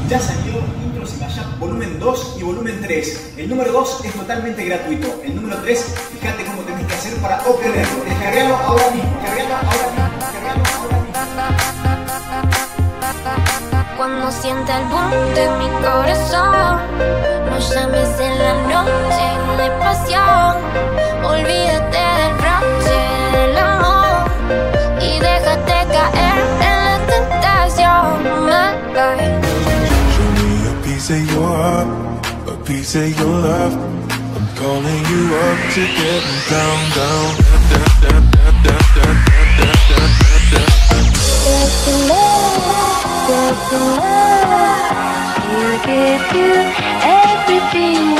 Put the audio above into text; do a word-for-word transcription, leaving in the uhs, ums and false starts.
Ya salió Intros y Mashup volumen dos y volumen tres. El número dos es totalmente gratuito. El número tres, fíjate cómo tenés que hacer para obtenerlo. Descargalo ahora mismo, descargalo ahora mismo, descargalo ahora mismo. Cuando sienta el boom de mi corazón, no llames en la noche de pasión. Olvídate del bronce del amor y déjate caer en la tentación, my life. Piece of your heart, a piece of your love. I'm calling you up to get down, down, down, down, down, down, down, down, down, down. Get the love, get the love. You give you everything.